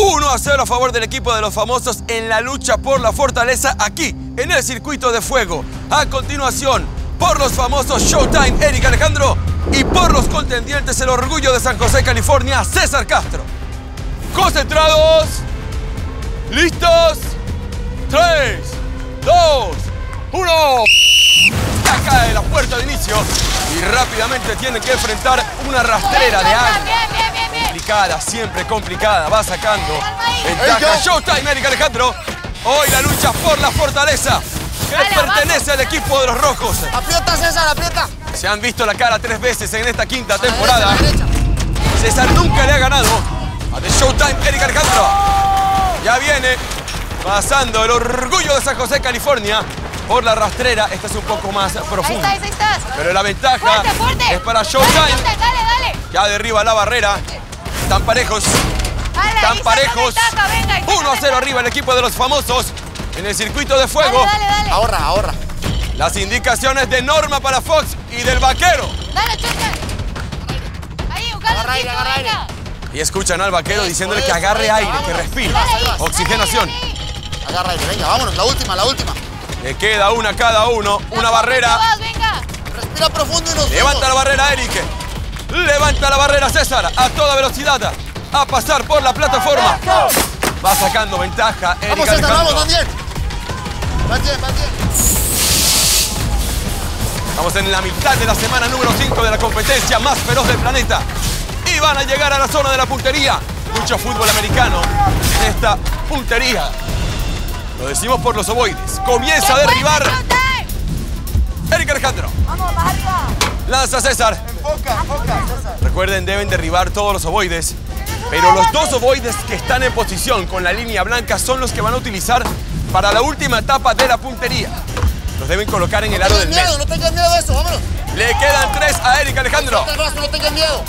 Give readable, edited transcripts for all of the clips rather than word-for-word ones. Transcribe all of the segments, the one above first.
1-0 a favor del equipo de los famosos en la lucha por la fortaleza aquí, en el circuito de fuego. A continuación, por los famosos Showtime, Eric Alejandro, y por los contendientes, el orgullo de San José, California, César Castro. Concentrados, listos, 3, 2, 1. Acá en la puerta de inicio y rápidamente tienen que enfrentar una rastrera de agua. Complicada, siempre complicada, va sacando ventaja Showtime, Eric Alejandro. Hoy la lucha por la fortaleza que pertenece al equipo de los rojos. Aprieta, César, aprieta. Se han visto la cara 3 veces en esta quinta temporada. César nunca le ha ganado a The Showtime, Eric Alejandro. Ya viene pasando el orgullo de San José, California. Por la rastrera, esta es un poco más profunda. Ahí estás. Pero la ventaja es para Showtime. Dale. Ya derriba la barrera. Están parejos. Están parejos. 1-0 arriba el equipo de los famosos en el circuito de fuego. Dale. Ahorra. Las indicaciones de Norma para Fox y del vaquero. Dale, Showtime. Ahí, Agarra aire. Y escuchan al vaquero diciéndole que agarre aire, que respire. Oxigenación. Agarra aire, venga, vámonos, la última. Le queda una a cada uno, una barrera. Venga. Respira profundo y nos Levanta la barrera, Eric. Levanta la barrera, César, a toda velocidad. A pasar por la plataforma. Va sacando ventaja, Eric Vamos, César, Alejandro. vamos, van bien. Estamos en la mitad de la semana número 5 de la competencia más feroz del planeta. Y van a llegar a la zona de la puntería. Mucho fútbol americano en esta puntería. Lo decimos por los ovoides. Comienza a derribar Eric Alejandro. Vamos, más arriba. Lanza César. Enfoca, César. Recuerden, deben derribar todos los ovoides. Pero los 2 ovoides que están en posición con la línea blanca son los que van a utilizar para la última etapa de la puntería. Los deben colocar en el aro del medio. No tengan miedo de eso, vámonos. Le quedan 3 a Eric Alejandro. No tengan miedo.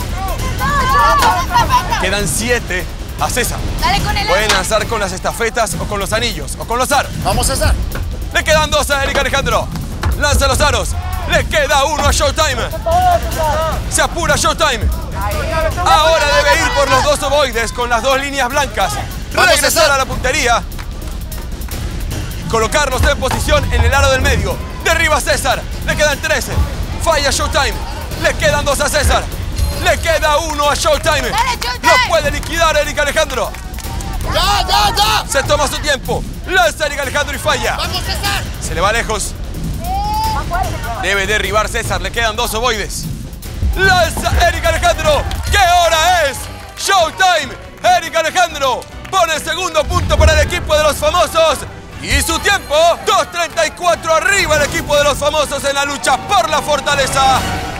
Quedan 7 a César. Dale con el Pueden lanzar con las estafetas o con los anillos o con los aros. Vamos, César. Le quedan 2 a Eric Alejandro. Lanza los aros. Le queda 1 a Showtime. Se apura Showtime. Ahora debe ir por los 2 ovoides con las 2 líneas blancas. Regresar a la puntería. Colocarlos en posición en el aro del medio. Derriba César. Le quedan 13. Falla Showtime. Le quedan 2 a César. Le queda 1 a Showtime. Dale, Showtime. Lo puede liquidar Eric Alejandro. Ya. Se toma su tiempo. Lanza Eric Alejandro y falla. Vamos, César. Se le va lejos. Debe derribar César. Le quedan 2 ovoides. Lanza Eric Alejandro. ¿Qué hora es? Showtime. Eric Alejandro pone el segundo punto para el equipo de los famosos. Y su tiempo, 2:34 arriba el equipo de los famosos en la lucha por la fortaleza.